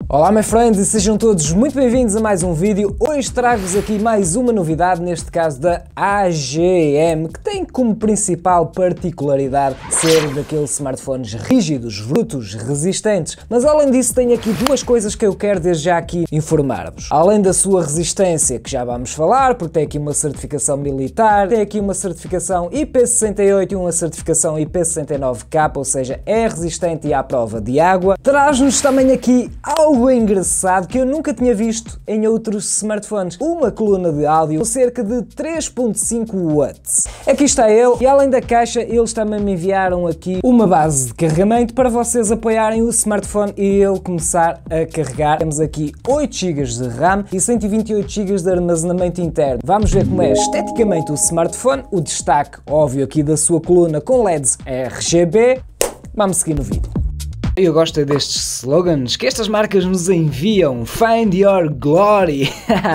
Olá meus friends e sejam todos muito bem-vindos a mais um vídeo. Hoje trago-vos aqui mais uma novidade, neste caso da AGM, que tem como principal particularidade ser daqueles smartphones rígidos, brutos, resistentes. Mas além disso tem aqui duas coisas que eu quero desde já aqui informar-vos. Além da sua resistência, que já vamos falar, porque tem aqui uma certificação militar, tem aqui uma certificação IP68 e uma certificação IP69K, ou seja, é resistente e à prova de água. Traz-nos também aqui algo engraçado que eu nunca tinha visto em outros smartphones. Uma coluna de áudio com cerca de 3.5 watts. Aqui está ele, e além da caixa eles também me enviaram aqui uma base de carregamento para vocês apoiarem o smartphone e ele começar a carregar. Temos aqui 8 GB de RAM e 128 GB de armazenamento interno. Vamos ver como é esteticamente o smartphone, o destaque óbvio aqui da sua coluna com LEDs RGB. Vamos seguir no vídeo. Eu gosto destes slogans que estas marcas nos enviam. Find your glory.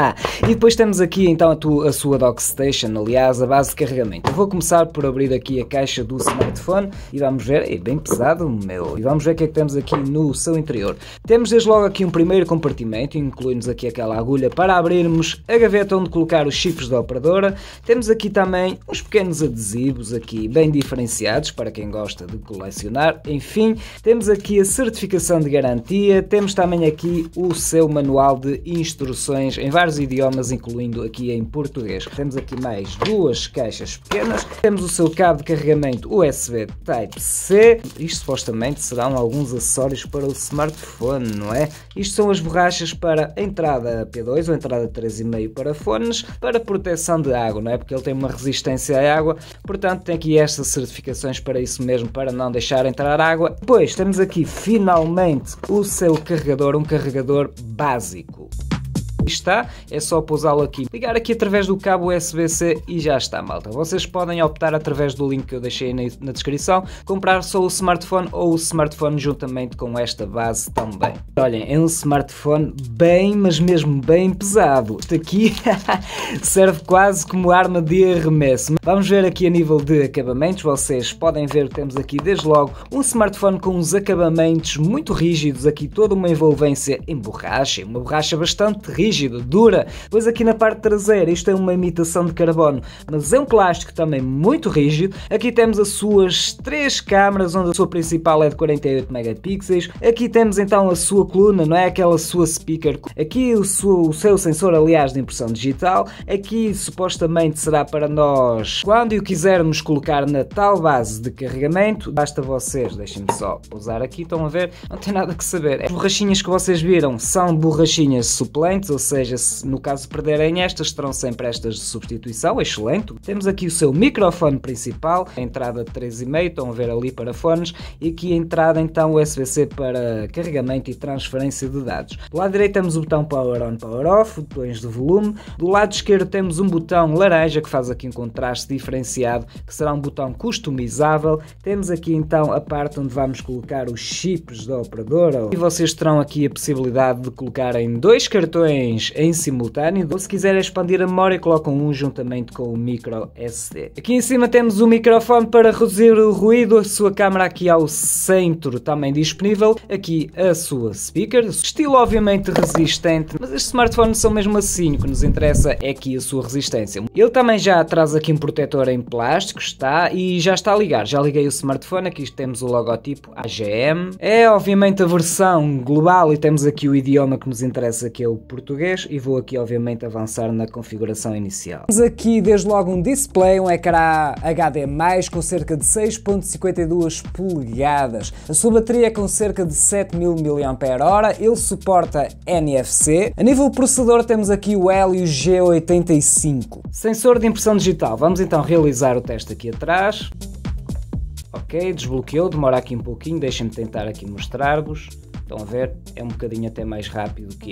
E depois temos aqui então a sua dock station, aliás, a base de carregamento. Eu vou começar por abrir aqui a caixa do smartphone e vamos ver, é bem pesado meu, e vamos ver o que é que temos aqui no seu interior. Temos desde logo aqui um primeiro compartimento, incluímos aqui aquela agulha para abrirmos a gaveta onde colocar os chips da operadora. Temos aqui também uns pequenos adesivos aqui bem diferenciados para quem gosta de colecionar. Enfim, temos aqui a certificação de garantia, temos também aqui o seu manual de instruções em vários idiomas, incluindo aqui em português. Temos aqui mais duas caixas pequenas, temos o seu cabo de carregamento USB Type-C, isto supostamente serão alguns acessórios para o smartphone, não é? Isto são as borrachas para a entrada P2 ou entrada 3,5 para fones, para proteção de água, não é? Porque ele tem uma resistência à água, portanto tem aqui estas certificações para isso mesmo, para não deixar entrar água. Depois temos aqui finalmente o seu carregador, um carregador básico. Está, é só pousá-lo aqui, ligar aqui através do cabo USB-C e já está, malta. Vocês podem optar através do link que eu deixei na descrição, comprar só o smartphone ou o smartphone juntamente com esta base também. Olhem, é um smartphone bem, mas mesmo bem pesado. Isto aqui serve quase como arma de arremesso. Vamos ver aqui a nível de acabamentos. Vocês podem ver que temos aqui desde logo um smartphone com uns acabamentos muito rígidos, aqui toda uma envolvência em borracha, uma borracha bastante rígida, dura. Depois aqui na parte traseira, isto é uma imitação de carbono, mas é um plástico também muito rígido. Aqui temos as suas três câmaras, onde a sua principal é de 48 megapixels. Aqui temos então a sua coluna, não é? Aquela sua speaker. Aqui o seu sensor, aliás, de impressão digital. Aqui supostamente será para nós, quando o quisermos colocar na tal base de carregamento, basta vocês, deixem-me só pousar aqui, estão a ver? Não tem nada que saber. As borrachinhas que vocês viram são borrachinhas suplentes, ou seja, se no caso perderem estas, terão sempre estas de substituição, excelente. Temos aqui o seu microfone principal, a entrada de 3,5, estão a ver ali para fones, e aqui a entrada então USB-C para carregamento e transferência de dados. Do lado direito temos o botão Power On, Power Off, botões de volume. Do lado esquerdo temos um botão laranja que faz aqui um contraste diferenciado, que será um botão customizável. Temos aqui então a parte onde vamos colocar os chips da operadora, e vocês terão aqui a possibilidade de colocarem dois cartões em simultâneo, ou se quiserem expandir a memória colocam um juntamente com o micro SD. Aqui em cima temos o microfone para reduzir o ruído, a sua câmera aqui ao centro também disponível, aqui a sua speaker, estilo obviamente resistente, mas estes smartphones são mesmo assim, o que nos interessa é aqui a sua resistência. Ele também já traz aqui um protetor em plástico, está, e já está a ligar, já liguei o smartphone, aqui temos o logotipo AGM, é obviamente a versão global e temos aqui o idioma que nos interessa, que é o português, e vou aqui obviamente avançar na configuração inicial. Temos aqui desde logo um display, um ecrã HD+, com cerca de 6.52 polegadas. A sua bateria é com cerca de 7000 mAh, ele suporta NFC. A nível de processador temos aqui o Helio G85. Sensor de impressão digital, vamos então realizar o teste aqui atrás. Ok, desbloqueou, demora aqui um pouquinho, deixem-me tentar aqui mostrar-vos. Estão a ver? É um bocadinho até mais rápido que eu.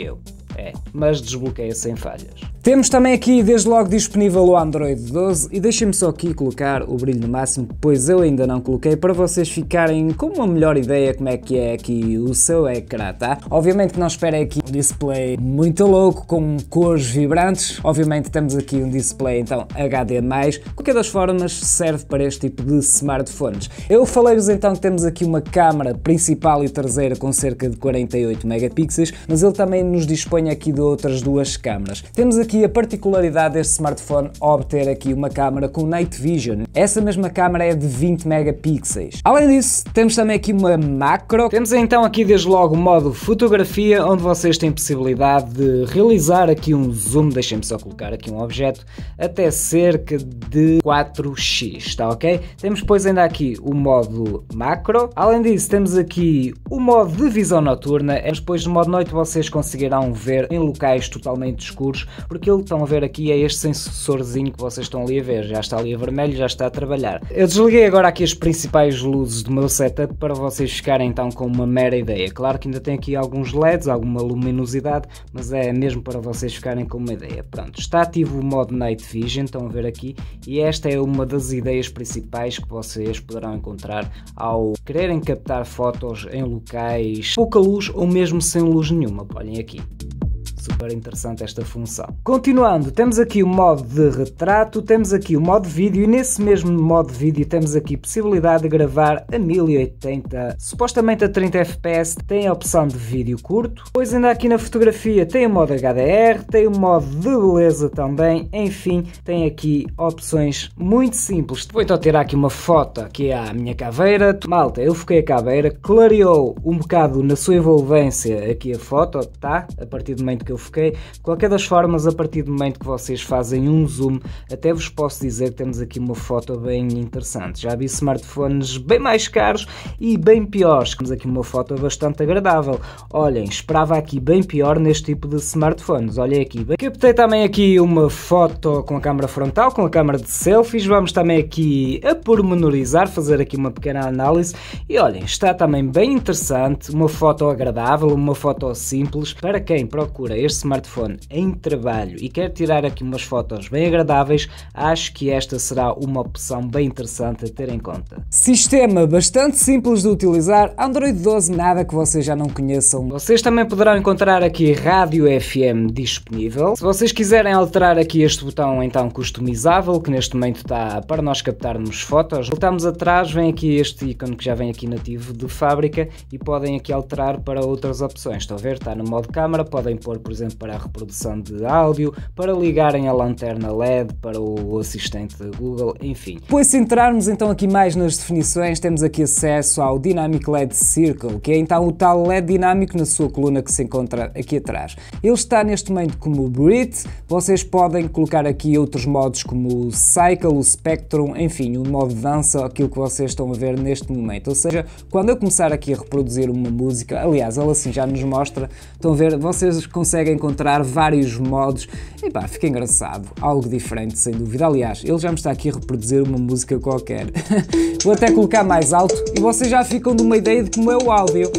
mas desbloqueia sem falhas. Temos também aqui desde logo disponível o Android 12 e deixem-me só aqui colocar o brilho no máximo, pois eu ainda não coloquei, para vocês ficarem com uma melhor ideia como é que é aqui o seu ecrã, tá? Obviamente que não esperem aqui um display muito louco, com cores vibrantes, obviamente temos aqui um display então HD+, de qualquer das formas serve para este tipo de smartphones. Eu falei-vos então que temos aqui uma câmara principal e traseira com cerca de 48 megapixels, mas ele também nos dispõe aqui de outras duas câmaras. Temos aqui a particularidade deste smartphone obter aqui uma câmara com Night Vision. Essa mesma câmara é de 20 megapixels. Além disso, temos também aqui uma macro. Temos então aqui desde logo o modo fotografia, onde vocês têm possibilidade de realizar aqui um zoom, deixem-me só colocar aqui um objeto, até cerca de 4x, está ok? Temos depois ainda aqui o modo macro. Além disso, temos aqui o modo de visão noturna, mas depois no modo noite vocês conseguirão ver em locais totalmente escuros, porque ele, estão a ver aqui, é este sensorzinho que vocês estão ali a ver, já está ali a vermelho, já está a trabalhar. Eu desliguei agora aqui as principais luzes do meu setup para vocês ficarem então com uma mera ideia. Claro que ainda tem aqui alguns LEDs, alguma luminosidade, mas é mesmo para vocês ficarem com uma ideia. Pronto, está ativo o modo Night Vision, estão a ver aqui, e esta é uma das ideias principais que vocês poderão encontrar ao quererem captar fotos em locais pouca luz ou mesmo sem luz nenhuma. Olhem aqui. Super interessante esta função. Continuando, temos aqui o modo de retrato, temos aqui o modo vídeo e nesse mesmo modo vídeo temos aqui possibilidade de gravar a 1080, supostamente a 30 fps, tem a opção de vídeo curto. Depois ainda aqui na fotografia tem o modo HDR, tem o modo de beleza também, enfim, tem aqui opções muito simples. Vou então tirar aqui uma foto, que é a minha caveira. Malta, eu foquei a caveira, clareou um bocado na sua envolvência aqui a foto, tá? A partir do momento que eu foquei. De qualquer das formas, a partir do momento que vocês fazem um zoom, até vos posso dizer que temos aqui uma foto bem interessante. Já vi smartphones bem mais caros e bem piores. Temos aqui uma foto bastante agradável. Olhem, esperava aqui bem pior neste tipo de smartphones. Olhem aqui. Captei também aqui uma foto com a câmera frontal, com a câmera de selfies. Vamos também aqui a pormenorizar, fazer aqui uma pequena análise. E olhem, está também bem interessante. Uma foto agradável, uma foto simples. Para quem procura este smartphone em trabalho e quer tirar aqui umas fotos bem agradáveis, acho que esta será uma opção bem interessante a ter em conta. Sistema bastante simples de utilizar, Android 12, nada que vocês já não conheçam. Vocês também poderão encontrar aqui rádio FM disponível. Se vocês quiserem alterar aqui este botão então customizável, que neste momento está para nós captarmos fotos, voltamos atrás, vem aqui este ícone que já vem aqui nativo de fábrica e podem aqui alterar para outras opções. Estão a ver? Está no modo câmara, podem pôr por exemplo para a reprodução de áudio, para ligarem a lanterna LED, para o assistente da Google, enfim. Depois se entrarmos então aqui mais nas definições, temos aqui acesso ao Dynamic LED Circle, que é então o tal LED dinâmico na sua coluna que se encontra aqui atrás. Ele está neste momento como Breathe, vocês podem colocar aqui outros modos como o Cycle, o Spectrum, enfim, o modo de dança, aquilo que vocês estão a ver neste momento. Ou seja, quando eu começar aqui a reproduzir uma música, aliás, ela assim já nos mostra, estão a ver, vocês conseguem encontrar vários modos e pá, fica engraçado, algo diferente sem dúvida. Aliás, ele já me está aqui a reproduzir uma música qualquer. Vou até colocar mais alto e vocês já ficam de uma ideia de como é o áudio.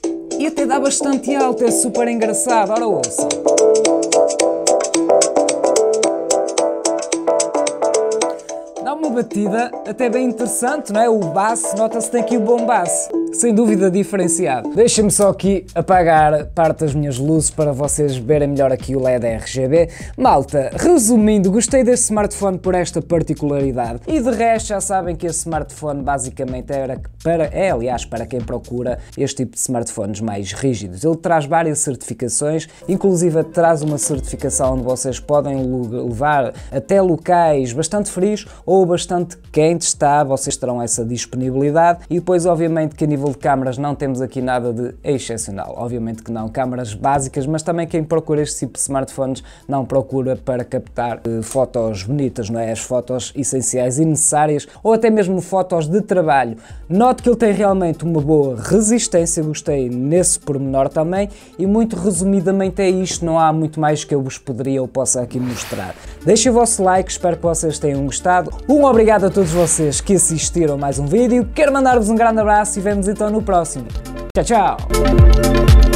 E até dá bastante alto, é super engraçado, ora ouçam. Dá uma batida até bem interessante, não é? O bass, nota-se que tem aqui o bom bass. Sem dúvida diferenciado. Deixem-me só aqui apagar parte das minhas luzes para vocês verem melhor aqui o LED RGB. Malta, resumindo, gostei deste smartphone por esta particularidade e de resto já sabem que este smartphone basicamente aliás, para quem procura este tipo de smartphones mais rígidos. Ele traz várias certificações, inclusive traz uma certificação onde vocês podem levar até locais bastante frios ou bastante quentes, tá? Vocês terão essa disponibilidade e depois obviamente que a nível de câmaras não temos aqui nada de excepcional, obviamente que não, câmaras básicas, mas também quem procura este tipo de smartphones não procura para captar fotos bonitas, não é? As fotos essenciais e necessárias ou até mesmo fotos de trabalho. Note que ele tem realmente uma boa resistência, gostei nesse pormenor também e muito resumidamente é isto, não há muito mais que eu vos poderia ou possa aqui mostrar. Deixem o vosso like, espero que vocês tenham gostado. Um obrigado a todos vocês que assistiram a mais um vídeo, quero mandar-vos um grande abraço e vemos então no próximo. Tchau, tchau!